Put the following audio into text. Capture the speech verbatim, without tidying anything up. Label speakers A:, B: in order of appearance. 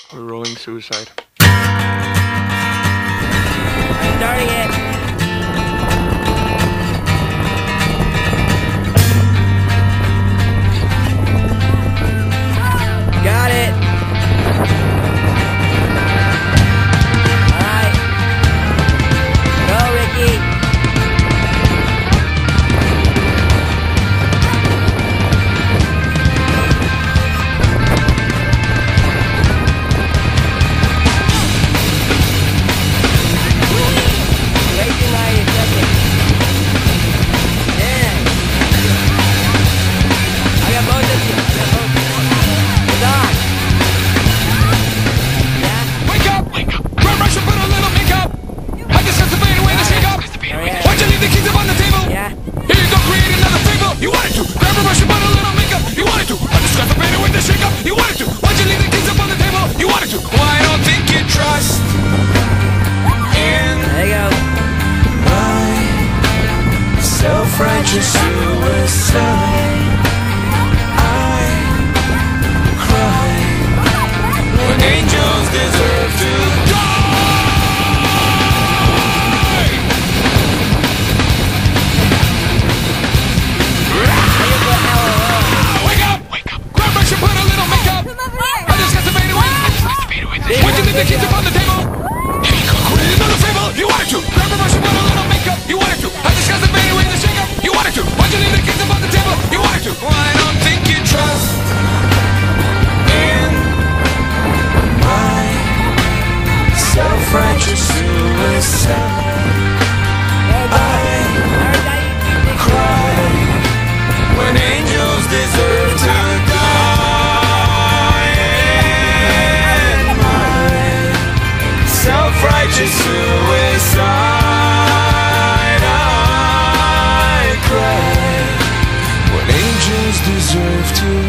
A: We're rolling suicide.
B: I'm starting it. Got it. Alright. Go, Ricky.
C: Self-righteous suicide. I cry when angels deserve to die. Wake up! Wake up! Grab brush and put a little makeup. I just got the fade away. What you leave the keys up on the table? Here you go. Put it in another table. You wanted to. Grab a brush and put a little makeup. You wanted to. I just got the fade away. You wanted to. Why'd you leave the keys up on the table? You wanted to. Well, I don't think you trust in my self-righteous suicide. I cry when angels deserve to die. In my self-righteous suicide. Deserve to